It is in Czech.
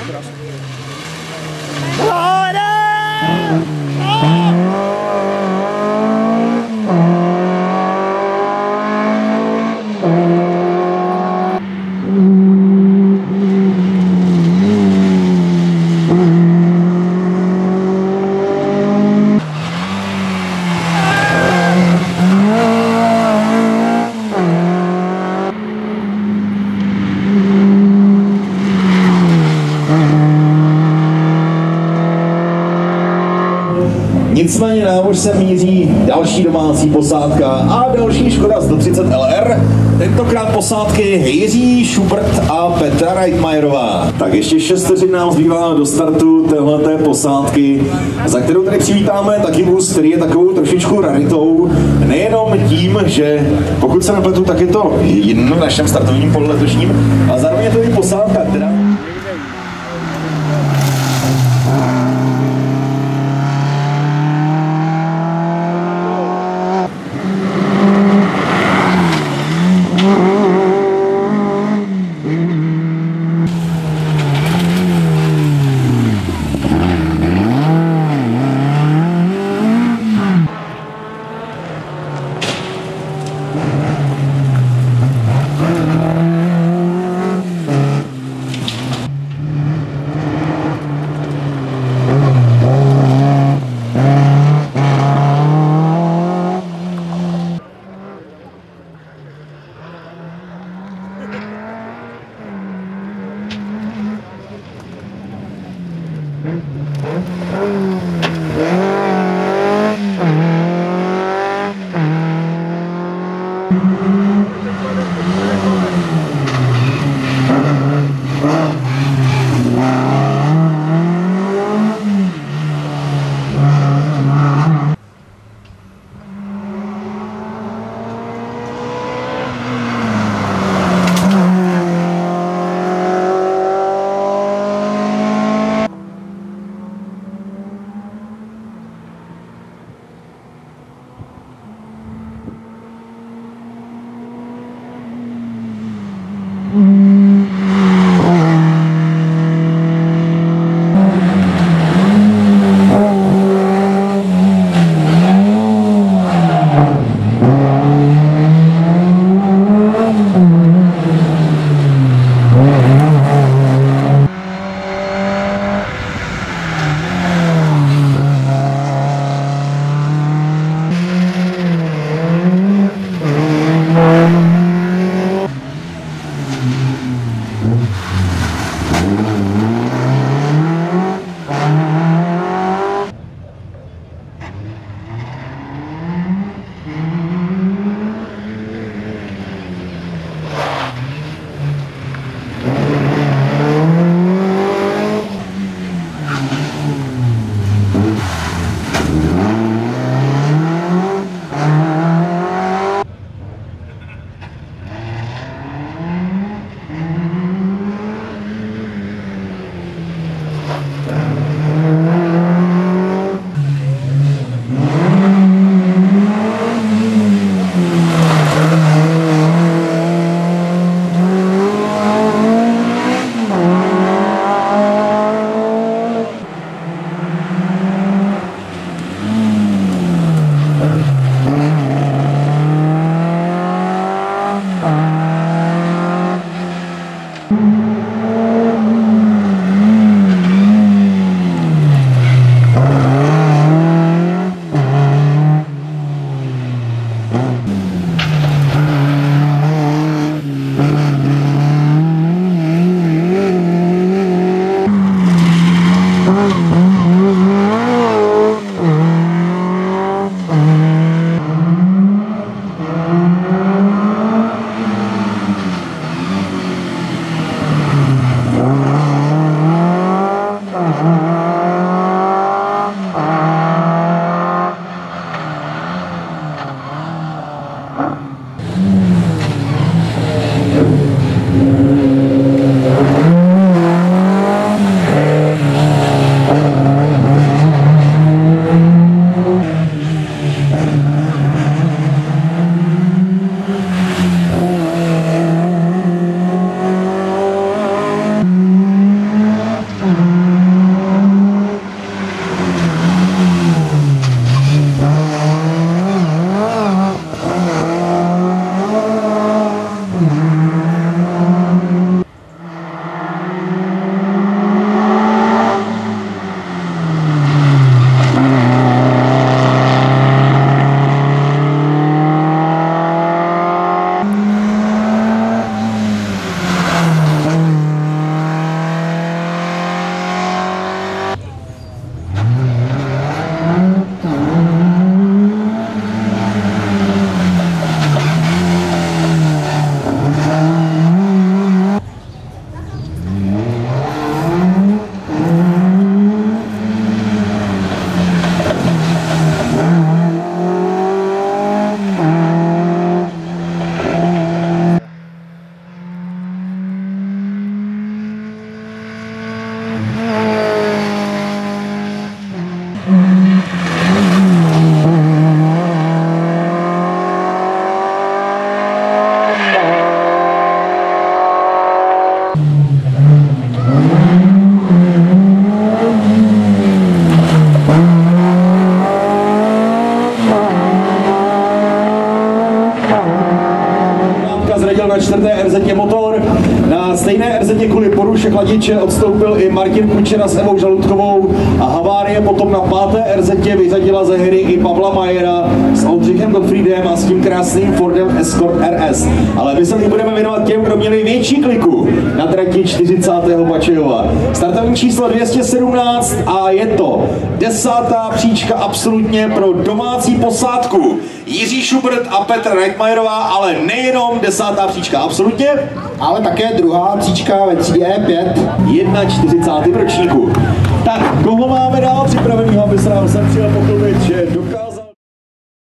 Nicméně návož se míří další domácí posádka a další Škoda 130 LR. Tentokrát posádky Jiří Schubert a Petra Reitmajerová. Tak ještě 6 vteřin nám zbývá do startu téhleté posádky, za kterou tady přivítáme taky vůz, který je takovou trošičku raritou. Nejenom tím, že pokud se nepletu, tak je to jediný v našem startovním poli letošním, ale zároveň je to i posádka, která... stejné RZ kvůli poruše chladiče odstoupil i Martin Kučera s Evou Žaludkovou a havárie potom na 5. RZ vyřadila ze hry i Pavla Majera s Oldřichem Gottfriedem a s tím krásným Fordem Escort RS. Ale my se teď budeme věnovat těm, kdo měli větší kliku na trati 40. Bačejova. Startovní číslo 217 a je to 10. příčka absolutně pro domácí posádku. Jiří Šubrt a Petr Reitmajerová, ale nejenom 10. příčka absolutně, ale také 2. příčka ve třídě E5. 41. ročníku. Tak, koho máme dál připravenýho, aby se nám sem přijel pochlubit, že dokázal